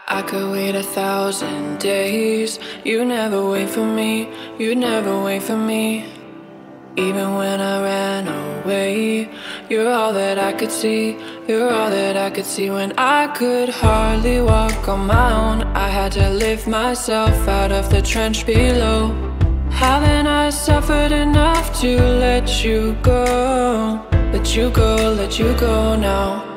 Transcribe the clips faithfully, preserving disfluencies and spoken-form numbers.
I could wait a thousand days. You never wait for me, you never wait for me. Even when I ran away, you're all that I could see, you're all that I could see. When I could hardly walk on my own, I had to lift myself out of the trench below. Haven't I suffered enough to let you go? Let you go, let you go now.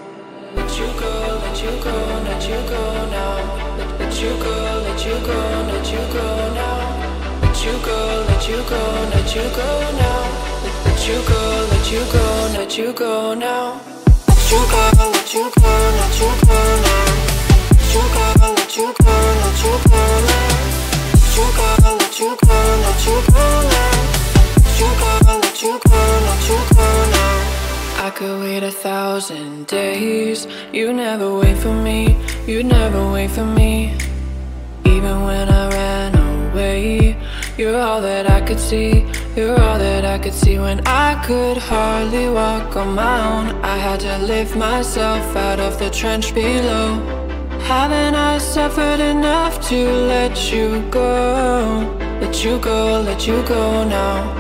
Let you go, let you go, let you go now. Let, let you go, let you go, let you go now. Let you go, let you go, let you go now. Let, let you go, let you go, let you go now. Let you go, let you go, let you go now. Let you go, let you go, let you go now. Let you go, let you go, let you go now. Let you go, let you go, let you go now. I could wait a thousand days. You never wait for me, you never wait for me. Even when I ran away, you're all that I could see, you're all that I could see. When I could hardly walk on my own, I had to lift myself out of the trench below. Haven't I suffered enough to let you go? Let you go, let you go now.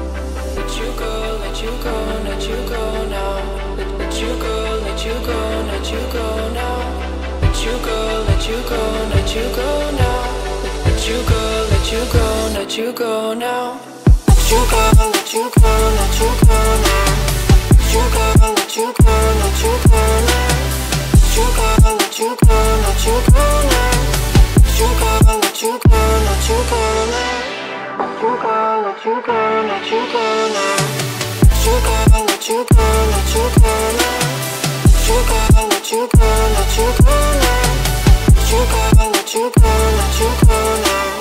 Let you go, let you go, let you go now. Let, let you go, let you go, let you go now. Let you go, let you go, let you go now. Let, let you go, let you go, let you go now. Let you go, let you go, let you go now. Let you go, let you go, let you go now. Let you go, let you go, let you go now. Let you go, let you go, let you go now. Let you go, let you go, let you go now. Let you go, let you go, let you go now. Let you go, let you go, let you go now. Let you go, let you go, let you go now.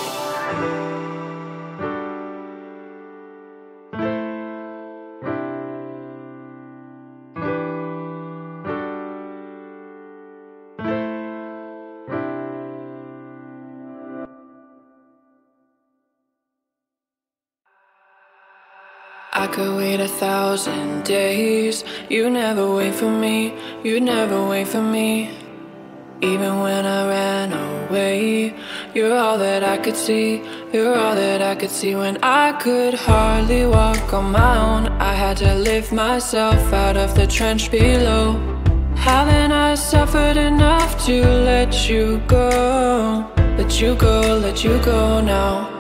I could wait a thousand days. You never wait for me, you never wait for me. Even when I ran away, you're all that I could see, you're all that I could see. When I could hardly walk on my own, I had to lift myself out of the trench below. Haven't I suffered enough to let you go? Let you go, let you go now.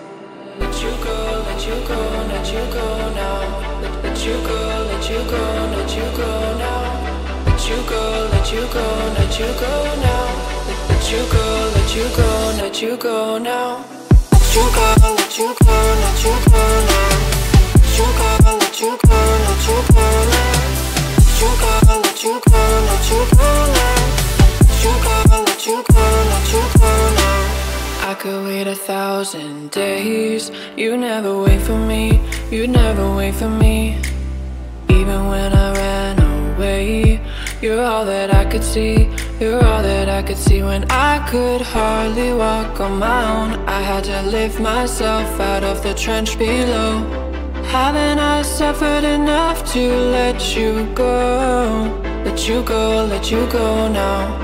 Let you go, let you go, let you go now. Let, let you go, let you go, let you go now. Let you go, let you go, let you go now. Let, let you go, let you go, let you go now. Let you go, let you go, let you go now. Let you go, let you go, let you go now. Let you go, let you go, let you go now. Let you go, let you go, let you go now. I could wait a thousand days. You never wait for me, you never wait for me. Even when I ran away, you're all that I could see, you're all that I could see. When I could hardly walk on my own, I had to lift myself out of the trench below. Haven't I suffered enough to let you go? Let you go, let you go now.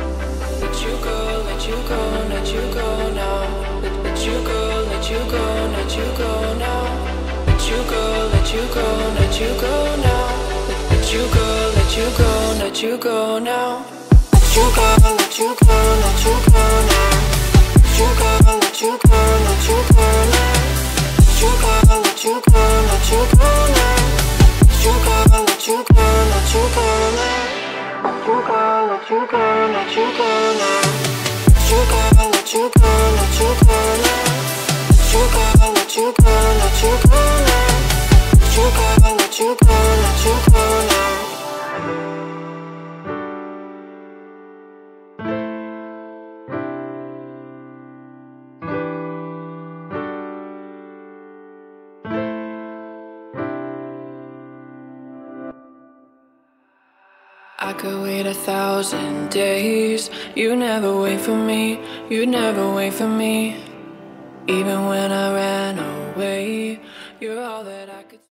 Let you go, let you go, let you go now. Let, let you go, let you go, let you go now. Let you go, let you go, let you go now. Let, let you go, let you go, let you go now. Let you go, let you go, let you go now. Let you go, let you go, let you go now. Let you go, let you go, let you go now. Let you go, let you go, let you go now. Let you go, let you go, let you go now. Let you go, let you go, let you go now. Let you go, let you go, let you go now. Let you go, let you go, let you go now. I could wait a thousand days. You never wait for me, you never wait for me. Even when I ran away, you're all that I